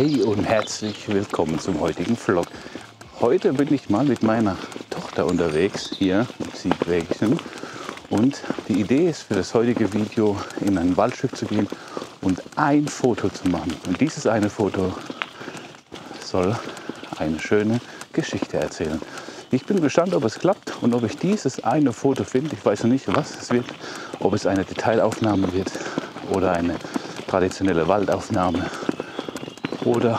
Hey und herzlich willkommen zum heutigen Vlog. Heute bin ich mal mit meiner Tochter unterwegs hier im Siegwägchen und die Idee ist für das heutige Video in ein Waldstück zu gehen und ein Foto zu machen. Und dieses eine Foto soll eine schöne Geschichte erzählen. Ich bin gespannt, ob es klappt und ob ich dieses eine Foto finde. Ich weiß noch nicht, was es wird, ob es eine Detailaufnahme wird oder eine traditionelle Waldaufnahme oder.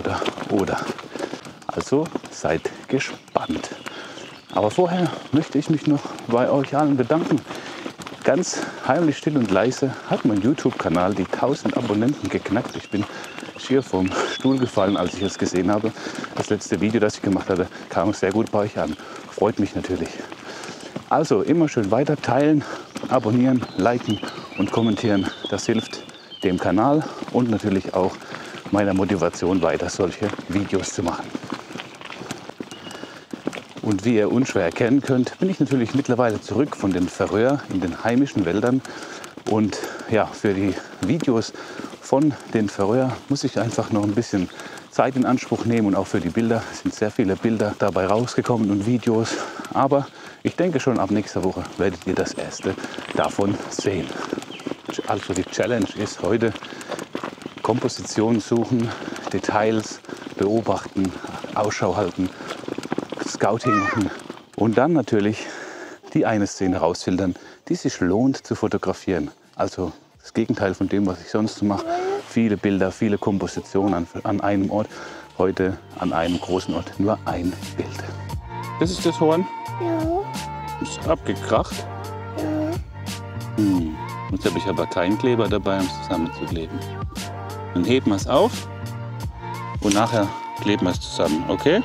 Also seid gespannt. Aber vorher möchte ich mich noch bei euch allen bedanken. Ganz heimlich, still und leise hat mein YouTube-Kanal die 1000 Abonnenten geknackt. Ich bin schier vom Stuhl gefallen, als ich es gesehen habe. Das letzte Video, das ich gemacht hatte, kam sehr gut bei euch an. Freut mich natürlich. Also immer schön weiter teilen, abonnieren, liken und kommentieren. Das hilft dem Kanal und natürlich auch meiner Motivation, weiter solche Videos zu machen. Und wie ihr unschwer erkennen könnt, bin ich natürlich mittlerweile zurück von den Färöer in den heimischen Wäldern. Und ja, für die Videos von den Färöer muss ich einfach noch ein bisschen Zeit in Anspruch nehmen. Und auch für die Bilder sind sehr viele Bilder dabei rausgekommen und Videos. Aber ich denke, schon ab nächster Woche werdet ihr das erste davon sehen. Also die Challenge ist heute Kompositionen suchen, Details beobachten, Ausschau halten, Scouting machen und dann natürlich die eine Szene rausfiltern, die sich lohnt zu fotografieren. Also das Gegenteil von dem, was ich sonst mache. Viele Bilder, viele Kompositionen an einem Ort. Heute an einem großen Ort nur ein Bild. Das ist das Horn? Ja. Ist abgekracht? Ja. Jetzt habe ich aber keinen Kleber dabei, um es zusammenzukleben. Dann heben wir es auf und nachher kleben wir es zusammen, okay?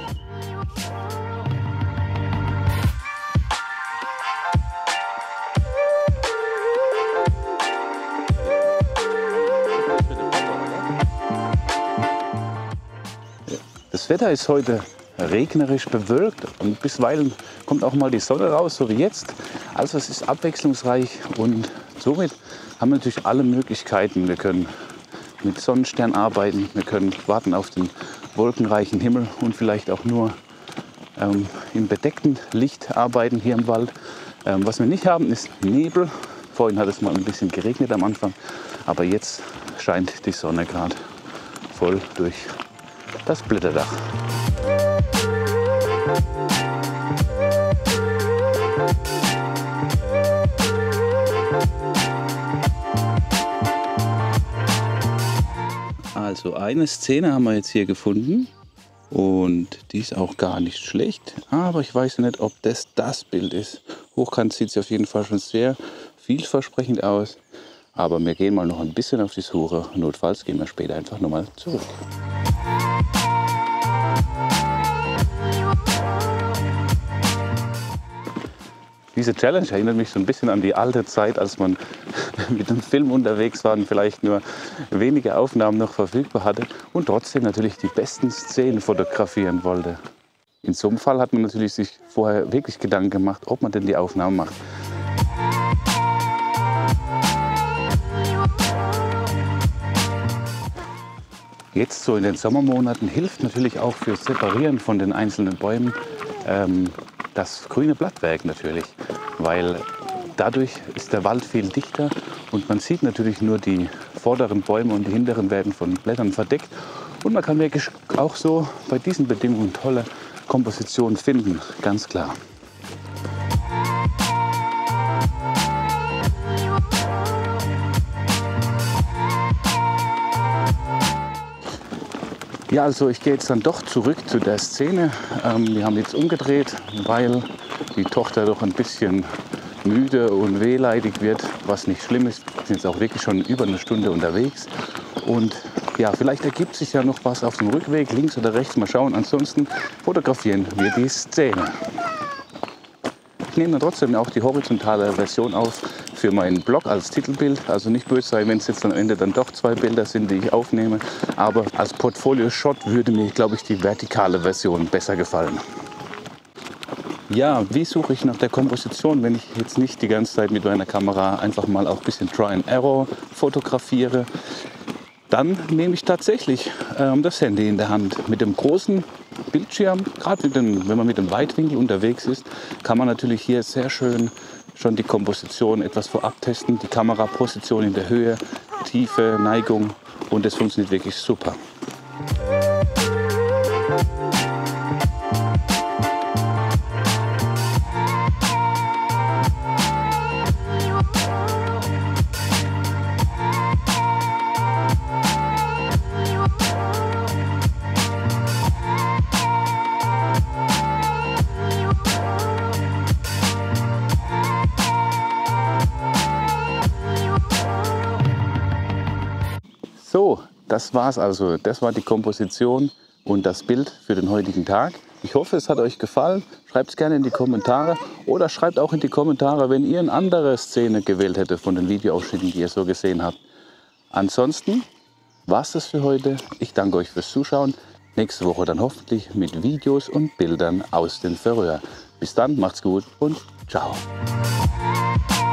Das Wetter ist heute regnerisch bewölkt und bisweilen kommt auch mal die Sonne raus, so wie jetzt. Also es ist abwechslungsreich und somit haben wir natürlich alle Möglichkeiten. Wir können mit Sonnenstern arbeiten, wir können warten auf den wolkenreichen Himmel und vielleicht auch nur im bedeckten Licht arbeiten hier im Wald. Was wir nicht haben, ist Nebel. Vorhin hat es mal ein bisschen geregnet am Anfang, aber jetzt scheint die Sonne gerade voll durch das Blätterdach. Also eine Szene haben wir jetzt hier gefunden und die ist auch gar nicht schlecht, aber ich weiß nicht, ob das Bild ist. Hochkant sieht es auf jeden Fall schon sehr vielversprechend aus, aber wir gehen mal noch ein bisschen auf die Suche. Notfalls gehen wir später einfach nochmal zurück. Diese Challenge erinnert mich so ein bisschen an die alte Zeit, als man mit dem Film unterwegs war und vielleicht nur wenige Aufnahmen noch verfügbar hatte und trotzdem natürlich die besten Szenen fotografieren wollte. In so einem Fall hat man natürlich sich vorher wirklich Gedanken gemacht, ob man denn die Aufnahmen macht. Jetzt so in den Sommermonaten hilft natürlich auch fürs Separieren von den einzelnen Bäumen das grüne Blattwerk natürlich, weil dadurch ist der Wald viel dichter und man sieht natürlich nur die vorderen Bäume und die hinteren werden von Blättern verdeckt und man kann wirklich auch so bei diesen Bedingungen tolle Kompositionen finden, ganz klar. Ja, also ich gehe jetzt dann doch zurück zu der Szene. Wir haben jetzt umgedreht, weil die Tochter doch ein bisschen müde und wehleidig wird, was nicht schlimm ist. Wir sind jetzt auch wirklich schon über eine Stunde unterwegs. Und ja, vielleicht ergibt sich ja noch was auf dem Rückweg, links oder rechts, mal schauen. Ansonsten fotografieren wir die Szene. Ich nehme dann trotzdem auch die horizontale Version auf für meinen Blog als Titelbild. Also nicht böse sein, wenn es jetzt am Ende dann doch 2 Bilder sind, die ich aufnehme. Aber als Portfolio-Shot würde mir, glaube ich, die vertikale Version besser gefallen. Ja, wie suche ich nach der Komposition, wenn ich jetzt nicht die ganze Zeit mit meiner Kamera einfach mal auch ein bisschen Try and Error fotografiere? dann nehme ich tatsächlich das Handy in der Hand. Mit dem großen Bildschirm, gerade wenn man mit dem Weitwinkel unterwegs ist, kann man natürlich hier sehr schön schon die Komposition etwas vorab testen, die Kameraposition in der Höhe, Tiefe, Neigung, und das funktioniert wirklich super. So, das war's also. Das war die Komposition und das Bild für den heutigen Tag. Ich hoffe, es hat euch gefallen. Schreibt es gerne in die Kommentare oder schreibt auch in die Kommentare, wenn ihr eine andere Szene gewählt hättet von den Videoausschnitten, die ihr so gesehen habt. Ansonsten war's das für heute. Ich danke euch fürs Zuschauen. Nächste Woche dann hoffentlich mit Videos und Bildern aus den Färöer. Bis dann, macht's gut und ciao.